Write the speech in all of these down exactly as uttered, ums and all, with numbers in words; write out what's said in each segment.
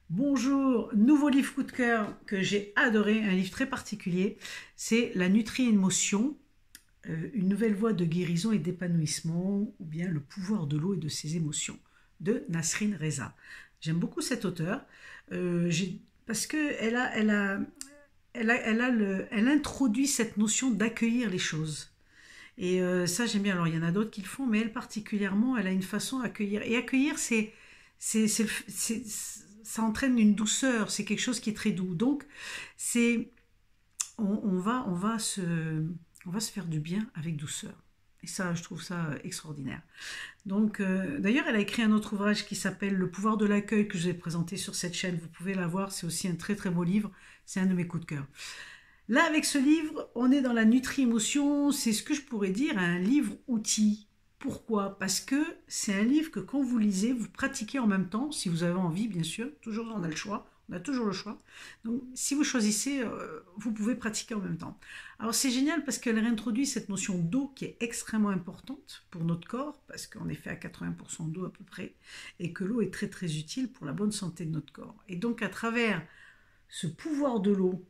Bonjour, nouveau livre coup de cœur que j'ai adoré, un livre très particulier, c'est La Nutri-Émotion, euh, une nouvelle voie de guérison et d'épanouissement, ou bien Le pouvoir de l'eau et de ses émotions, de Nasrin Reza. J'aime beaucoup cette auteure, euh, j'ai- parce qu'elle a, elle a, elle a, elle a le- elle introduit cette notion d'accueillir les choses. Et euh, ça, j'aime bien. Alors, il y en a d'autres qui le font, mais elle particulièrement, elle a une façon d'accueillir. Et accueillir, c'est, c'est, c'est, le c'est- ça entraîne une douceur. C'est quelque chose qui est très doux. Donc, c'est, on, on va, on va se, on va se faire du bien avec douceur. Et ça, je trouve ça extraordinaire. Donc, euh, d'ailleurs, elle a écrit un autre ouvrage qui s'appelle Le pouvoir de l'accueil que je vais présenter sur cette chaîne. Vous pouvez la voir. C'est aussi un très très beau livre. C'est un de mes coups de cœur. Là, avec ce livre, on est dans la nutri-émotion, c'est ce que je pourrais dire un livre-outil. Pourquoi? Parce que c'est un livre que quand vous lisez, vous pratiquez en même temps, si vous avez envie, bien sûr. Toujours, on a le choix. On a toujours le choix. Donc, si vous choisissez, euh, vous pouvez pratiquer en même temps. Alors, c'est génial parce qu'elle réintroduit cette notion d'eau qui est extrêmement importante pour notre corps, parce qu'on est fait à quatre-vingts pour cent d'eau à peu près, et que l'eau est très très utile pour la bonne santé de notre corps. Et donc, à travers ce pouvoir de l'eau,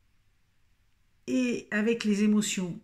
et avec les émotions,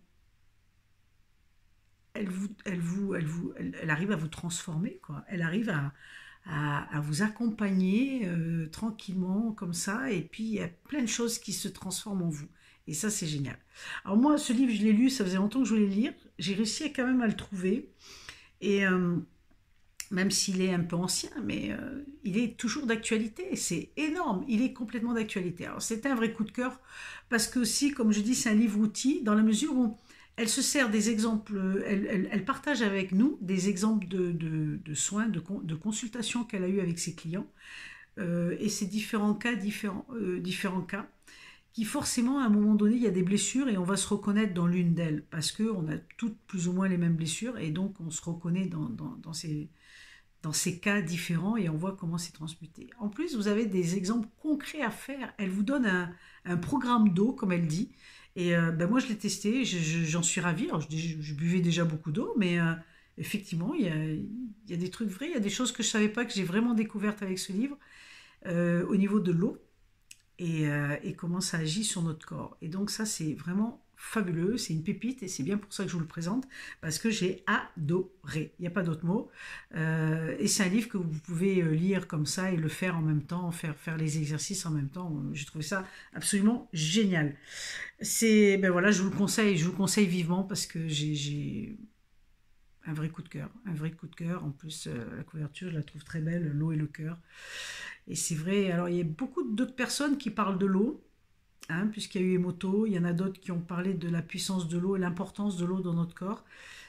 elle, vous, elle, vous, elle, vous, elle, elle arrive à vous transformer, quoi. Elle arrive à, à, à vous accompagner euh, tranquillement comme ça, et puis il y a plein de choses qui se transforment en vous. Et ça, c'est génial. Alors moi, ce livre, je l'ai lu, ça faisait longtemps que je voulais le lire. J'ai réussi à quand même à le trouver. Et euh, même s'il est un peu ancien, mais euh, il est toujours d'actualité. C'est énorme, il est complètement d'actualité. Alors c'est un vrai coup de cœur parce que aussi, comme je dis, c'est un livre-outil dans la mesure où elle se sert des exemples, elle, elle, elle partage avec nous des exemples de, de, de soins, de, de consultations qu'elle a eues avec ses clients euh, et ces différents cas, différents, euh, différents cas qui forcément à un moment donné il y a des blessures et on va se reconnaître dans l'une d'elles parce qu'on a toutes plus ou moins les mêmes blessures et donc on se reconnaît dans, dans, dans ces dans ces cas différents et on voit comment c'est transmuté. En plus, vous avez des exemples concrets à faire. Elle vous donne un, un programme d'eau, comme elle dit. Et euh, ben moi, je l'ai testé, je- je- j'en suis ravie. Alors, je, je buvais déjà beaucoup d'eau, mais euh, effectivement, il y a, il y a des trucs vrais, il y a des choses que je ne savais pas que j'ai vraiment découvertes avec ce livre euh, au niveau de l'eau et, euh, et comment ça agit sur notre corps. Et donc ça, c'est vraiment fabuleux, c'est une pépite et c'est bien pour ça que je vous le présente, parce que j'ai adoré, il n'y a pas d'autre mot. Euh, et c'est un livre que vous pouvez euh, lire comme ça et le faire en même temps, faire, faire les exercices en même temps. J'ai trouvé ça absolument génial. C'est, ben voilà, je vous le conseille, je vous le conseille vivement parce que j'ai j'ai un vrai coup de cœur, un vrai coup de cœur. En plus, euh, la couverture, je la trouve très belle, l'eau et le cœur. Et c'est vrai, alors il y a beaucoup d'autres personnes qui parlent de l'eau, hein, puisqu'il y a eu Emoto, il y en a d'autres qui ont parlé de la puissance de l'eau et l'importance de l'eau dans notre corps.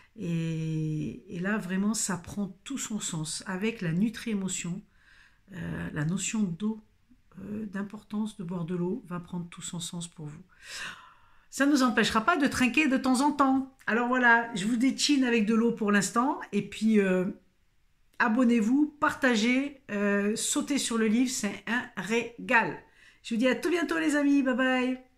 Et, et là, vraiment, ça prend tout son sens. Avec la nutri-émotion, euh, la notion d'eau, euh, d'importance de boire de l'eau, va prendre tout son sens pour vous. Ça ne nous empêchera pas de trinquer de temps en temps. Alors voilà, je vous déchine avec de l'eau pour l'instant. Et puis, euh, abonnez-vous, partagez, euh, sautez sur le livre, c'est un régal. Je vous dis à tout bientôt les amis, bye bye.